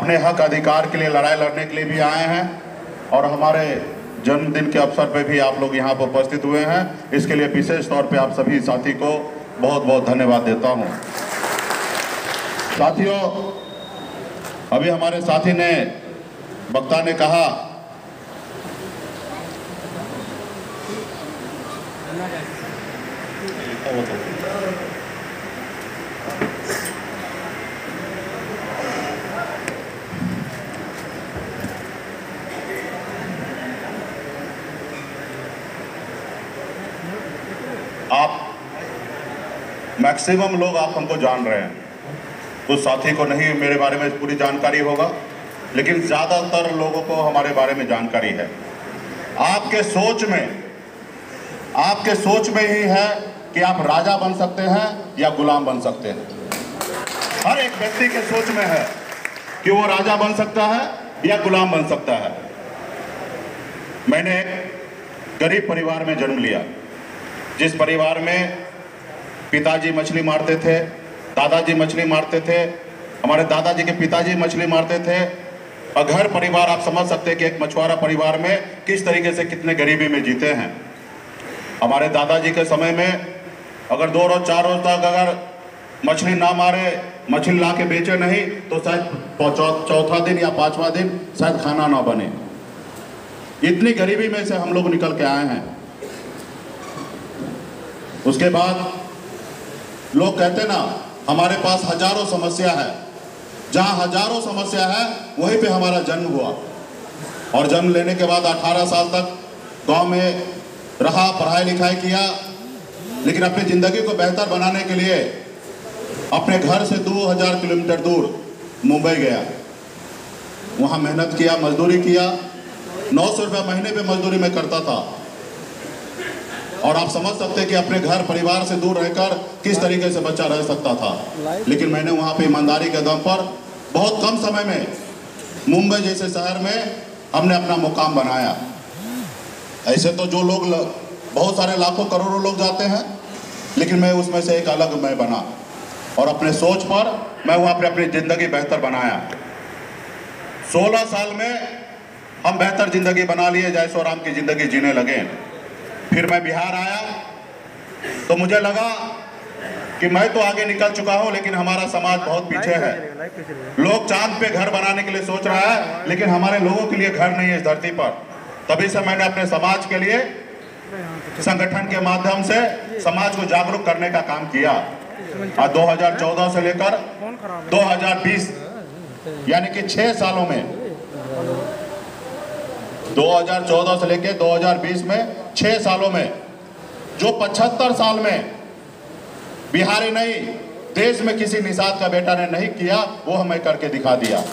अपने हक अधिकार के लिए लड़ाई लड़ने के लिए भी आए हैं और हमारे जन्मदिन के अवसर पे भी आप लोग यहाँ पर उपस्थित हुए हैं। इसके लिए विशेष तौर पे आप सभी साथी को बहुत बहुत धन्यवाद देता हूँ। साथियों, अभी हमारे साथी ने वक्ता ने कहा आप मैक्सिमम लोग आप हमको जान रहे हैं, कुछ साथी को नहीं मेरे बारे में पूरी जानकारी होगा, लेकिन ज़्यादातर लोगों को हमारे बारे में जानकारी है। आपके सोच में ही है कि आप राजा बन सकते हैं या गुलाम बन सकते हैं। हर एक व्यक्ति के सोच में है कि वो राजा बन सकता है या गुलाम बन सकता है। मैंने एक गरीब परिवार में जन्म लिया, जिस परिवार में पिताजी मछली मारते थे, दादाजी मछली मारते थे, हमारे दादाजी के पिताजी मछली मारते थे। और घर परिवार आप समझ सकते हैं कि एक मछुआरा परिवार में किस तरीके से कितने गरीबी में जीते हैं। हमारे दादाजी के समय में अगर 2 रोज 4 रोज तक अगर मछली ना मारे, मछली ला के बेचे नहीं, तो शायद चौथा दिन या 5वां दिन शायद खाना ना बने। इतनी गरीबी में से हम लोग निकल के आए हैं। उसके बाद लोग कहते ना, हमारे पास हजारों समस्या है। जहां हजारों समस्या है वहीं पे हमारा जन्म हुआ और जन्म लेने के बाद 18 साल तक गांव में रहा, पढ़ाई लिखाई किया, लेकिन अपनी ज़िंदगी को बेहतर बनाने के लिए अपने घर से 2000 किलोमीटर दूर मुंबई गया। वहाँ मेहनत किया, मजदूरी किया। 900 रुपये महीने पे मजदूरी में करता था। और आप समझ सकते हैं कि अपने घर परिवार से दूर रहकर किस तरीके से बच्चा रह सकता था। लेकिन मैंने वहाँ पे ईमानदारी के दम पर बहुत कम समय में मुंबई जैसे शहर में हमने अपना मुकाम बनाया। ऐसे तो जो लोग बहुत सारे लाखों करोड़ों लोग जाते हैं, लेकिन मैं उसमें से एक अलग मैं बना और अपने सोच पर मैं वहाँ पर अपनी ज़िंदगी बेहतर बनाया। 16 साल में हम बेहतर ज़िंदगी बना लिए, जैसो राम की ज़िंदगी जीने लगे। फिर मैं बिहार आया तो मुझे लगा कि मैं तो आगे निकल चुका हूँ, लेकिन हमारा समाज बहुत पीछे है। लोग चांद पे घर बनाने के लिए सोच रहा है, लेकिन हमारे लोगों के लिए घर नहीं है इस धरती पर। तभी से मैंने अपने समाज के लिए संगठन के माध्यम से समाज को जागरूक करने का काम किया। और 2014 से लेकर 2020 यानी कि 6 सालों में, 2014 से लेकर 2020 में 6 सालों में जो 75 साल में बिहारी नहीं, देश में किसी निषाद का बेटा ने नहीं किया, वो हमें करके दिखा दिया।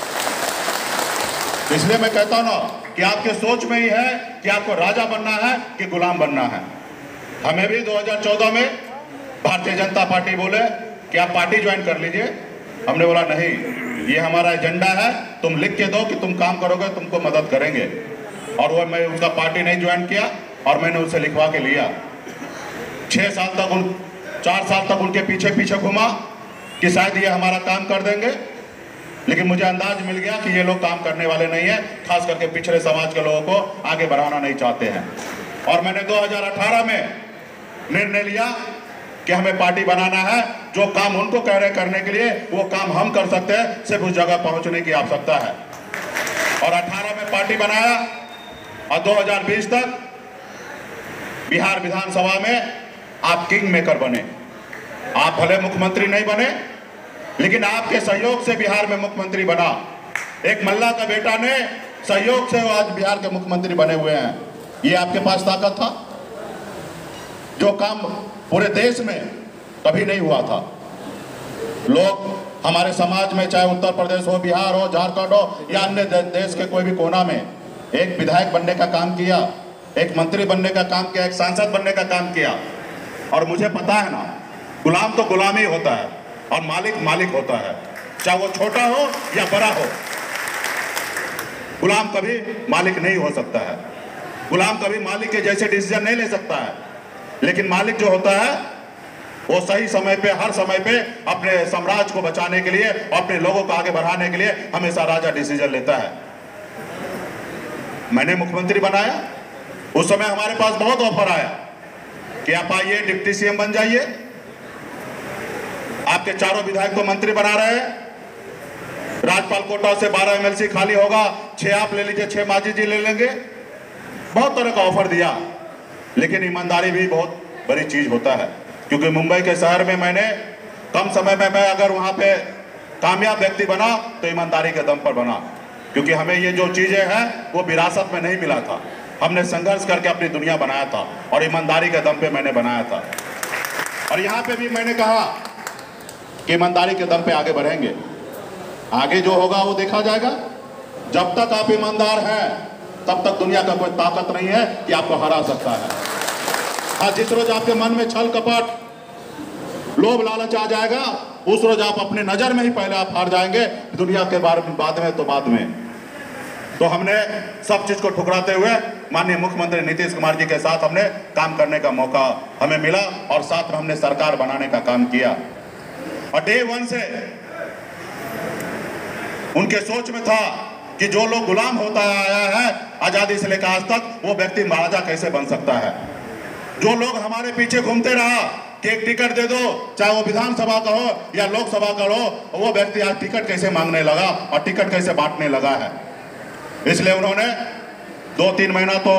इसलिए मैं कहता हूं ना कि आपके सोच में ही है कि आपको राजा बनना है कि गुलाम बनना है। हमें भी 2014 में भारतीय जनता पार्टी बोले कि आप पार्टी ज्वाइन कर लीजिए। हमने बोला नहीं, ये हमारा एजेंडा है, तुम लिख के दो कि तुम काम करोगे, तुमको मदद करेंगे। और वो मैं उसका पार्टी नहीं ज्वाइन किया और मैंने उसे लिखवा के लिया। 4 साल तक उनके पीछे पीछे घुमा कि शायद ये हमारा काम कर देंगे, लेकिन मुझे अंदाज मिल गया कि ये लोग काम करने वाले नहीं है, खास करके पिछड़े समाज के लोगों को आगे बढ़ाना नहीं चाहते हैं। और मैंने 2018 में निर्णय लिया कि हमें पार्टी बनाना है। जो काम उनको कह रहे करने के लिए, वो काम हम कर सकते हैं, सिर्फ उस जगह पहुंचने की आवश्यकता है। और 18 में पार्टी बनाया और 2020 तक बिहार विधानसभा में आप किंग मेकर बने। आप भले मुख्यमंत्री नहीं बने, लेकिन आपके सहयोग से बिहार में मुख्यमंत्री बना। एक मल्ला का बेटा ने सहयोग से आज बिहार के मुख्यमंत्री बने हुए हैं। ये आपके पास ताकत था, जो काम पूरे देश में कभी नहीं हुआ था। लोग हमारे समाज में, चाहे उत्तर प्रदेश हो, बिहार हो, झारखंड हो या अन्य देश के कोई भी कोना में, एक विधायक बनने का काम किया, एक मंत्री बनने का काम किया, एक सांसद बनने का काम किया। और मुझे पता है ना, गुलाम तो गुलाम ही होता है और मालिक मालिक होता है, चाहे वो छोटा हो या बड़ा हो। गुलाम कभी मालिक नहीं हो सकता है। गुलाम कभी मालिक के जैसे डिसीजन नहीं ले सकता है। लेकिन मालिक जो होता है वो सही समय पे, हर समय पे अपने साम्राज्य को बचाने के लिए, अपने लोगों को आगे बढ़ाने के लिए हमेशा राजा डिसीजन लेता है। मैंने मुख्यमंत्री बनाया, उस समय हमारे पास बहुत ऑफर आया कि आप आइए डिप्टी सीएम बन जाइए, आपके चारों विधायक को मंत्री बना रहे हैं, राज्यपाल कोटा से 12 MLC खाली होगा, 6 आप ले लीजिए, 6 मांझी जी ले लेंगे। बहुत तरह का ऑफर दिया, लेकिन ईमानदारी भी बहुत बड़ी चीज होता है। क्योंकि मुंबई के शहर में मैंने कम समय में, मैं अगर वहां पे कामयाब व्यक्ति बना तो ईमानदारी के दम पर बना, क्योंकि हमें ये जो चीजें हैं वो विरासत में नहीं मिला था, हमने संघर्ष करके अपनी दुनिया बनाया था और ईमानदारी के दम पे मैंने बनाया था। और यहाँ पे भी मैंने कहा कि ईमानदारी के दम पे आगे बढ़ेंगे, आगे जो होगा वो देखा जाएगा। जब तक आप ईमानदार हैं तब तक दुनिया का कोई ताकत नहीं है कि आपको हरा सकता है। हाँ, जिस रोज आपके मन में छल कपट, लोभ लालच आ जाएगा, उस रोज आप अपने नजर में ही पहले आप हार जाएंगे, दुनिया के बारे में बाद में तो बाद में। तो हमने सब चीज को ठुकराते हुए माननीय मुख्यमंत्री नीतीश कुमार जी के साथ हमने काम करने का मौका हमें मिला और साथ में हमने सरकार बनाने का काम किया। और डे 1 से उनके सोच में था कि जो लोग गुलाम होता आया है आजादी से लेकर आज तक, वो व्यक्ति महाराजा कैसे बन सकता है। जो लोग हमारे पीछे घूमते रहा कि एक टिकट दे दो, चाहे वो विधानसभा का हो या लोकसभा का हो, वो व्यक्ति आज टिकट कैसे मांगने लगा और टिकट कैसे बांटने लगा है। इसलिए उन्होंने 2-3 महीना तो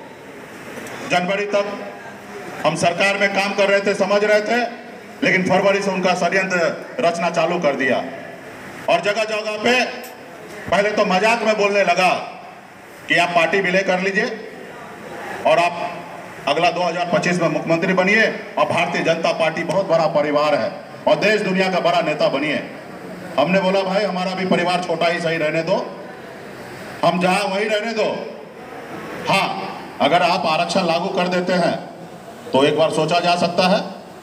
जनवरी तक हम सरकार में काम कर रहे थे, समझ रहे थे, लेकिन फरवरी से उनका षड्यंत्र रचना चालू कर दिया और जगह जगह पे पहले तो मजाक में बोलने लगा कि आप पार्टी विलय कर लीजिए और आप अगला 2025 में मुख्यमंत्री बनिए और भारतीय जनता पार्टी बहुत बड़ा परिवार है और देश दुनिया का बड़ा नेता बनिए। हमने बोला भाई हमारा भी परिवार छोटा ही सही रहने दो, हम जहां वही रहने दो। हाँ, अगर आप आरक्षण लागू कर देते हैं तो एक बार सोचा जा सकता है,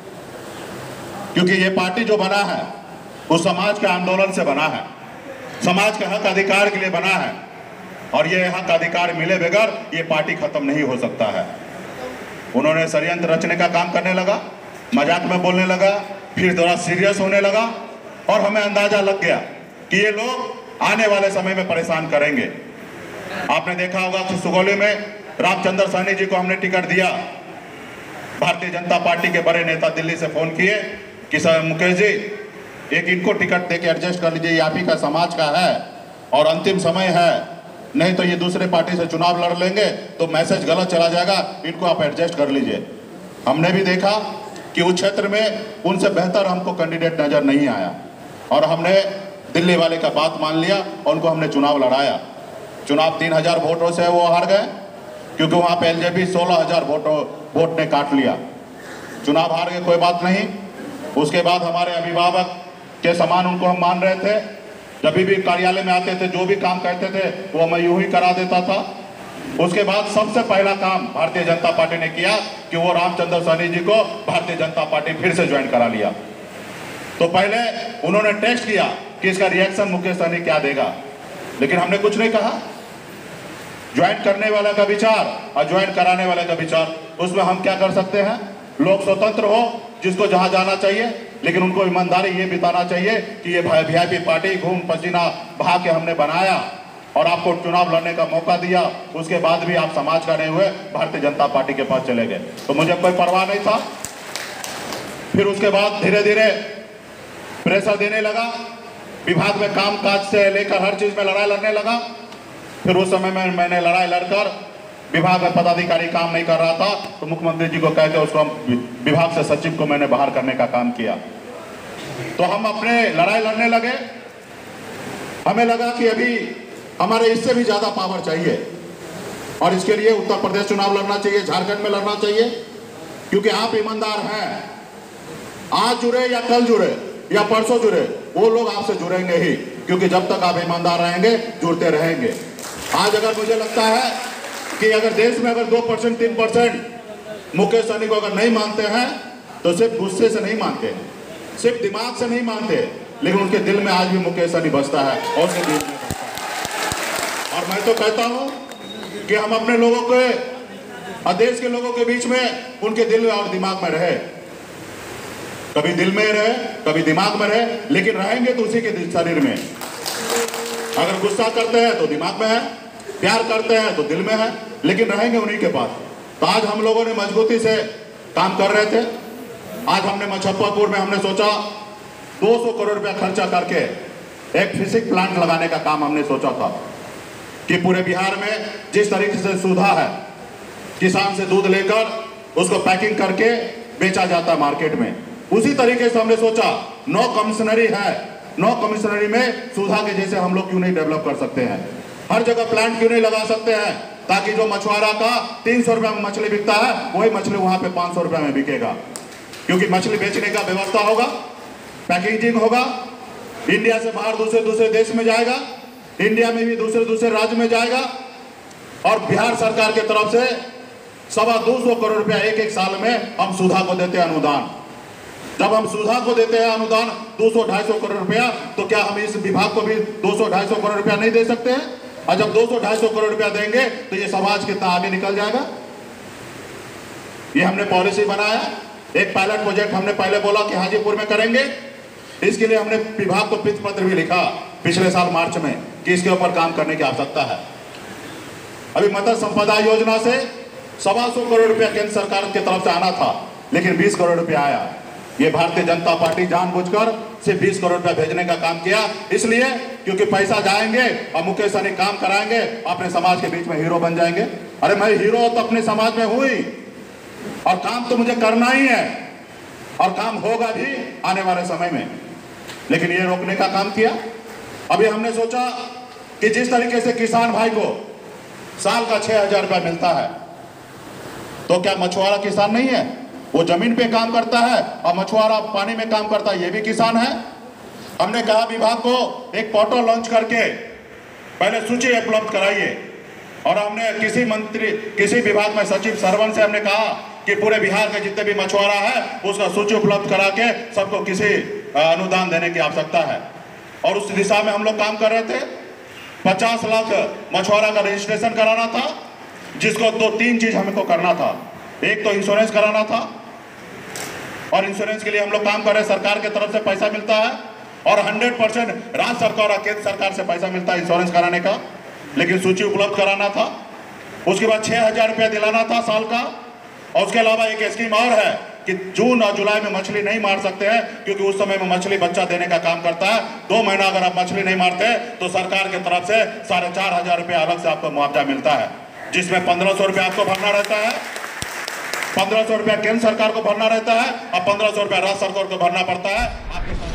क्योंकि ये पार्टी जो बना है वो समाज के आंदोलन से बना है, समाज के हक अधिकार के लिए बना है और ये हक अधिकार मिले बगैर ये पार्टी खत्म नहीं हो सकता है। उन्होंने षड्यंत्र रचने का काम करने लगा, मजाक में बोलने लगा, फिर थोड़ा सीरियस होने लगा और हमें अंदाजा लग गया कि ये लोग आने वाले समय में परेशान करेंगे। आपने देखा होगा कि सुगौली में रामचंद्र सैनी जी को हमने टिकट दिया। भारतीय जनता पार्टी के बड़े नेता दिल्ली से फोन किए कि सर मुकेश जी, एक इनको टिकट देके एडजस्ट कर लीजिए, आप ही का समाज का है और अंतिम समय है, नहीं तो ये दूसरे पार्टी से चुनाव लड़ लेंगे तो मैसेज गलत चला जाएगा, इनको आप एडजस्ट कर लीजिए। हमने भी देखा कि उस क्षेत्र में उनसे बेहतर हमको कैंडिडेट नजर नहीं आया और हमने दिल्ली वाले का बात मान लिया और उनको हमने चुनाव लड़ाया। चुनाव 3000 वोटों से वो हार गए, क्योंकि वहाँ पे एलजेपी 16,000 वोट ने काट लिया। चुनाव हार गए, कोई बात नहीं। उसके बाद हमारे अभिभावक के समान उनको हम मान रहे थे, जब भी कार्यालय में आते थे जो भी काम कहते थे वो मैं यूं ही करा देता था। उसके बाद सबसे पहला काम भारतीय जनता पार्टी ने किया कि वो रामचंद्र सैनी जी को भारतीय जनता पार्टी फिर से ज्वाइन करा लिया। तो पहले उन्होंने टेस्ट किया कि इसका रिएक्शन मुकेश सहनी क्या देगा, लेकिन हमने कुछ नहीं कहा। ज्वाइन करने वाला का विचार और ज्वाइन कराने वाले का विचार, उसमें हम क्या कर सकते हैं। लोग स्वतंत्र हो, जिसको जहां जाना चाहिए, लेकिन उनको ईमानदारी ये बिताना चाहिए कि ये वीआईपी पार्टी घूम पसीना बहा के हमने बनाया और आपको चुनाव लड़ने का मौका दिया, उसके बाद भी आप समाज का नहीं हुए, भारतीय जनता पार्टी के पास चले गए। तो मुझे कोई परवाह नहीं था। फिर उसके बाद धीरे धीरे प्रेशर देने लगा, विभाग में काम काज से लेकर हर चीज में लड़ाई लड़ने लगा। फिर उस समय में मैंने लड़ाई लड़कर विभाग में पदाधिकारी काम नहीं कर रहा था तो मुख्यमंत्री जी को कहकर उसको विभाग से सचिव को मैंने बाहर करने का काम किया। तो हम अपने लड़ाई लड़ने लगे। हमें लगा कि अभी हमारे इससे भी ज्यादा पावर चाहिए और इसके लिए उत्तर प्रदेश चुनाव लड़ना चाहिए, झारखंड में लड़ना चाहिए, क्योंकि आप ईमानदार हैं। आज जुड़े या कल जुड़े या परसों जुड़े, वो लोग आपसे जुड़ेंगे ही, क्योंकि जब तक आप ईमानदार रहेंगे जुड़ते रहेंगे। आज अगर मुझे लगता है कि अगर देश में अगर 2% 3% मुकेश सहनी को अगर नहीं मानते हैं तो सिर्फ गुस्से से नहीं मानते, सिर्फ दिमाग से नहीं मानते, लेकिन उनके दिल में आज भी मुकेश सहनी बसता है और उनके दिल में बसता है। और मैं तो कहता हूं कि हम अपने लोगों के और देश के लोगों के बीच में उनके दिल और दिमाग में रहे। कभी दिल में रहे, कभी दिमाग में रहे, लेकिन रहेंगे तो उसी के शरीर में। अगर गुस्सा करते हैं तो दिमाग में है, प्यार करते हैं तो दिल में है, लेकिन रहेंगे उन्हीं के पास। तो आज हम लोगों ने मजबूती से काम कर रहे थे। आज हमने मुजफ्फरपुर में हमने सोचा 200 करोड़ रुपया खर्चा करके एक फिशिंग प्लांट लगाने का काम हमने सोचा था कि पूरे बिहार में जिस तरीके से सुधा है, किसान से दूध लेकर उसको पैकिंग करके बेचा जाता है मार्केट में, उसी तरीके से हमने सोचा 9 कमिश्नरी है, 9 कमिश्नरी में सुधा के जैसे हम लोग क्यों नहीं डेवलप कर सकते हैं। हर जगह प्लांट क्यों नहीं लगा सकते हैं, ताकि जो मछुआरा का 300 रुपये में मछली बिकता है, वही मछली वहां पे 500 रुपये में बिकेगा। क्योंकि मछली बेचने का व्यवस्था होगा, पैकेजिंग होगा, इंडिया से बाहर दूसरे देश में जाएगा, इंडिया में भी दूसरे राज्य में जाएगा। और बिहार सरकार के तरफ से 225 करोड़ रुपया एक साल में हम सुधा को देते हैं अनुदान। जब हम सुधा को देते हैं अनुदान 200-250 करोड़ रुपया, तो क्या हम इस विभाग को भी 200-250 करोड़ रुपया नहीं दे सकते हैं? और जब 200-250 करोड़ रुपया देंगे तो ये समाज कितना आगे निकल जाएगा। ये हमने पॉलिसी बनाया। एक पायलट प्रोजेक्ट हमने पहले बोला कि हाजीपुर में करेंगे, इसके लिए हमने विभाग को पिच पत्र भी लिखा पिछले साल मार्च में कि इसके ऊपर काम करने की आवश्यकता है। अभी मत्स्य संपदा योजना से 125 करोड़ रुपया केंद्र सरकार की तरफ से आना था, लेकिन 20 करोड़ रुपया आया। ये भारतीय जनता पार्टी जानबूझकर सिर्फ 20 करोड़ रुपया भेजने का काम किया, इसलिए क्योंकि पैसा जाएंगे और मुकेश सहनी काम कराएंगे, अपने समाज के बीच में हीरो बन जाएंगे। अरे मैं हीरो तो अपने समाज में हूं ही, और काम तो मुझे करना ही है, और काम होगा भी आने वाले समय में। लेकिन ये रोकने का काम किया। अभी हमने सोचा कि जिस तरीके से किसान भाई को साल का 6,000 रुपया मिलता है, तो क्या मछुआरा किसान नहीं है? वो जमीन पे काम करता है और मछुआरा पानी में काम करता है, ये भी किसान है। हमने कहा विभाग को एक पोर्टल लॉन्च करके पहले सूची उपलब्ध कराइए, और हमने किसी विभाग में सचिव सरवन से हमने कहा कि पूरे बिहार के जितने भी मछुआरा है उसका सूची उपलब्ध करा के सबको किसी अनुदान देने की आवश्यकता है। और उस दिशा में हम लोग काम कर रहे थे। 50 लाख मछुआरा का रजिस्ट्रेशन कराना था, जिसको 2-3 चीज हमको करना था। एक तो इंश्योरेंस कराना था, और इंश्योरेंस के लिए हम लोग काम कर रहे हैं। सरकार की तरफ से पैसा मिलता है, और 100% राज्य सरकार और केंद्र सरकार से पैसा मिलता है इंश्योरेंस कराने का, लेकिन सूची उपलब्ध कराना था। उसके बाद 6,000 रुपया दिलाना था साल का। और उसके अलावा एक स्कीम और है कि जून और जुलाई में मछली नहीं मार सकते हैं, क्योंकि उस समय में मछली बच्चा देने का काम करता है। 2 महीना अगर आप मछली नहीं मारते तो सरकार की तरफ से 4,500 रुपया अलग से आपको मुआवजा मिलता है, जिसमें 1,500 रुपया आपको भरना रहता है, 1,500 रुपया केंद्र सरकार को भरना रहता है, और 1,500 रुपया राज्य सरकार को भरना पड़ता है। आपके